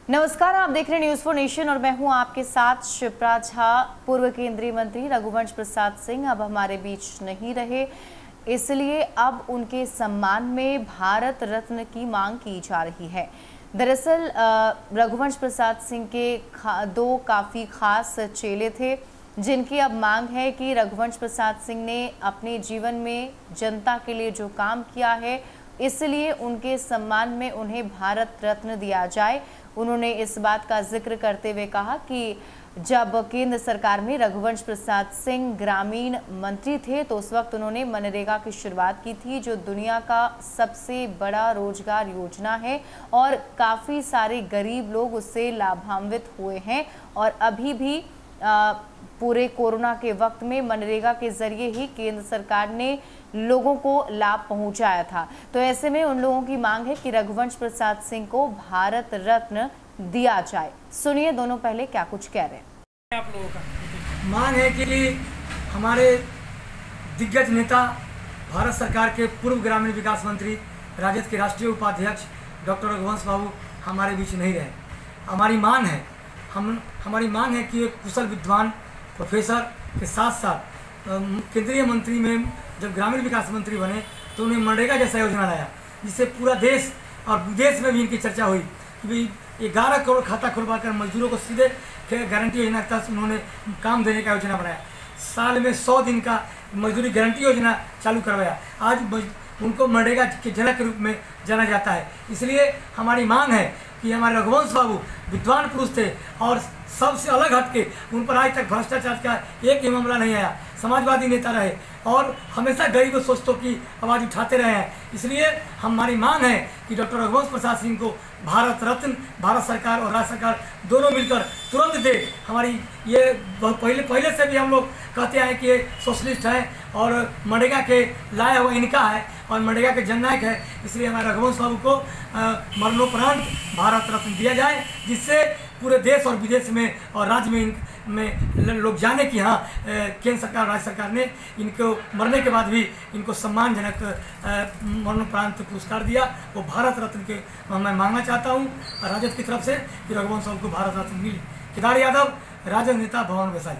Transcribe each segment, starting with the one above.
नमस्कार, आप देख रहे हैं न्यूज़ फॉर नेशन और मैं हूं आपके साथ शिप्रा झा। पूर्व केंद्रीय मंत्री रघुवंश प्रसाद सिंह अब हमारे बीच नहीं रहे, इसलिए अब उनके सम्मान में भारत रत्न की मांग की जा रही है। दरअसल रघुवंश प्रसाद सिंह के दो काफ़ी खास चेले थे, जिनकी अब मांग है कि रघुवंश प्रसाद सिंह ने अपने जीवन में जनता के लिए जो काम किया है, इसलिए उनके सम्मान में उन्हें भारत रत्न दिया जाए। उन्होंने इस बात का जिक्र करते हुए कहा कि जब केंद्र सरकार में रघुवंश प्रसाद सिंह ग्रामीण मंत्री थे तो उस वक्त उन्होंने मनरेगा की शुरुआत की थी, जो दुनिया का सबसे बड़ा रोजगार योजना है और काफ़ी सारे गरीब लोग उससे लाभान्वित हुए हैं। और अभी भी पूरे कोरोना के वक्त में मनरेगा के जरिए ही केंद्र सरकार ने लोगों को लाभ पहुंचाया था। तो ऐसे में उन लोगों की मांग है कि रघुवंश प्रसाद सिंह को भारत रत्न दिया जाए। सुनिए दोनों पहले क्या कुछ कह रहे हैं। आप लोगों का मांग है कि हमारे दिग्गज नेता भारत सरकार के पूर्व ग्रामीण विकास मंत्री, राजद के राष्ट्रीय उपाध्यक्ष डॉक्टर रघुवंश बाबू हमारे बीच नहीं रहे। हमारी मांग है कि एक कुशल विद्वान प्रोफेसर के साथ साथ केंद्रीय मंत्री में जब ग्रामीण विकास मंत्री बने तो उन्हें मनरेगा जैसा योजना लाया, जिससे पूरा देश और विदेश में भी इनकी चर्चा हुई कि 11 करोड़ खाता खुलवा कर मजदूरों को सीधे गारंटी योजना के तहत उन्होंने काम देने का योजना बनाया। साल में 100 दिन का मजदूरी गारंटी योजना चालू करवाया। आज उनको मनरेगा के जनक के रूप में जाना जाता है। इसलिए हमारी मांग है कि हमारे रघुवंश बाबू विद्वान पुरुष थे और सबसे अलग हटके उन पर आज तक भ्रष्टाचार का एक ही मामला नहीं आया। समाजवादी नेता रहे और हमेशा गरीब सोचतों की आवाज़ उठाते रहे हैं। इसलिए हमारी मांग है कि डॉक्टर रघुवंश प्रसाद सिंह को भारत रत्न भारत सरकार और राज्य सरकार दोनों मिलकर तुरंत दे। हमारी ये पहले से भी हम लोग कहते हैं कि ये सोशलिस्ट है और मनरेगा के लाया हुआ इनका है और मनरेगा के जननायक है। इसलिए हमारे रघुवंश बाबू को मरणोपरांत भारत रत्न दिया जाए, जिससे पूरे देश और विदेश में और राज्य में लोग जाने कि हाँ, केंद्र सरकार राज्य सरकार ने इनको मरने के बाद भी इनको सम्मानजनक मरणोपरांत पुरस्कार दिया। वो भारत रत्न के मैं मांगना चाहता हूँ राजद की तरफ से कि रघुवंश साहब को भारत रत्न मिले। केदार यादव, राजद नेता, भवन वैशाली।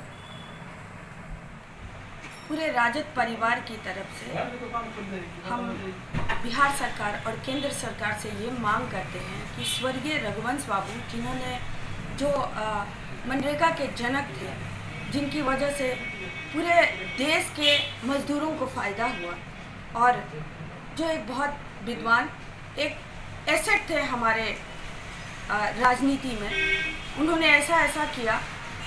पूरे राजद परिवार की तरफ से हम बिहार सरकार और केंद्र सरकार से ये मांग करते हैं कि स्वर्गीय रघुवंश बाबू, जिन्होंने जो मनरेगा के जनक थे, जिनकी वजह से पूरे देश के मजदूरों को फ़ायदा हुआ और जो एक बहुत विद्वान एक एसेट थे हमारे राजनीति में, उन्होंने ऐसा किया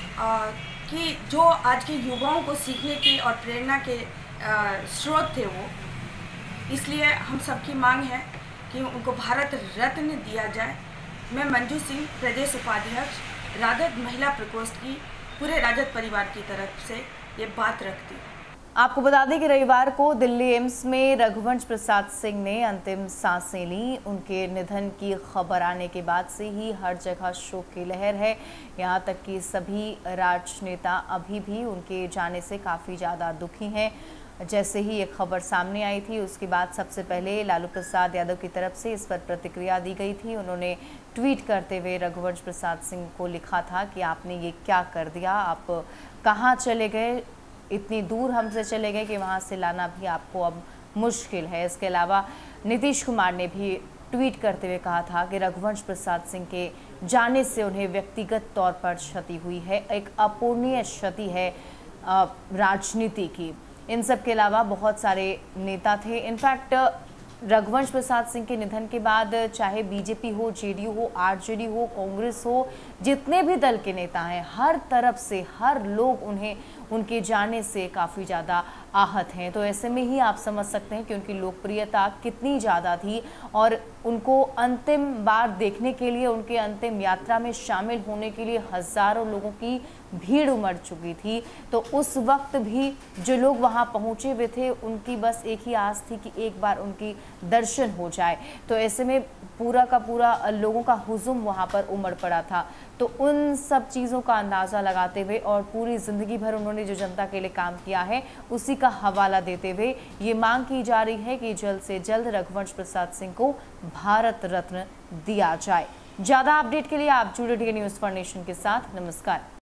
कि जो आज के युवाओं को सीखने की और प्रेरणा के स्रोत थे वो। इसलिए हम सबकी मांग है कि उनको भारत रत्न दिया जाए। मैं मंजू सिंह, प्रदेश उपाध्यक्ष, राजद महिला प्रकोष्ठ की पूरे राजद परिवार की तरफ से ये बात रखती हूँ। आपको बता दें कि रविवार को दिल्ली एम्स में रघुवंश प्रसाद सिंह ने अंतिम सांसें ली। उनके निधन की खबर आने के बाद से ही हर जगह शोक की लहर है। यहाँ तक कि सभी राजनेता अभी भी उनके जाने से काफ़ी ज़्यादा दुखी हैं। जैसे ही ये खबर सामने आई थी, उसके बाद सबसे पहले लालू प्रसाद यादव की तरफ से इस पर प्रतिक्रिया दी गई थी। उन्होंने ट्वीट करते हुए रघुवंश प्रसाद सिंह को लिखा था कि आपने ये क्या कर दिया, आप कहाँ चले गए, इतनी दूर हमसे चले गए कि वहाँ से लाना भी आपको अब मुश्किल है। इसके अलावा नीतीश कुमार ने भी ट्वीट करते हुए कहा था कि रघुवंश प्रसाद सिंह के जाने से उन्हें व्यक्तिगत तौर पर क्षति हुई है, एक अपूर्णीय क्षति है राजनीति की। इन सब के अलावा बहुत सारे नेता थे। इनफैक्ट रघुवंश प्रसाद सिंह के निधन के बाद चाहे बीजेपी हो, जेडीयू हो, आरजेडी हो, कांग्रेस हो, जितने भी दल के नेता हैं, हर तरफ से हर लोग उन्हें उनके जाने से काफ़ी ज़्यादा आहत हैं। तो ऐसे में ही आप समझ सकते हैं कि उनकी लोकप्रियता कितनी ज़्यादा थी और उनको अंतिम बार देखने के लिए, उनके अंतिम यात्रा में शामिल होने के लिए हज़ारों लोगों की भीड़ उमड़ चुकी थी। तो उस वक्त भी जो लोग वहाँ पहुँचे हुए थे, उनकी बस एक ही आस थी कि एक बार उनकी दर्शन हो जाए। तो ऐसे में पूरा का पूरा लोगों का हुजूम वहाँ पर उमड़ पड़ा था। तो उन सब चीज़ों का अंदाज़ा लगाते हुए और पूरी ज़िंदगी भर उन्होंने जो जनता के लिए काम किया है, उसी का हवाला देते हुए ये मांग की जा रही है कि जल्द से जल्द रघुवंश प्रसाद सिंह को भारत रत्न दिया जाए। ज़्यादा अपडेट के लिए आप जुड़े रहिए न्यूज़ फॉर नेशन के साथ। नमस्कार।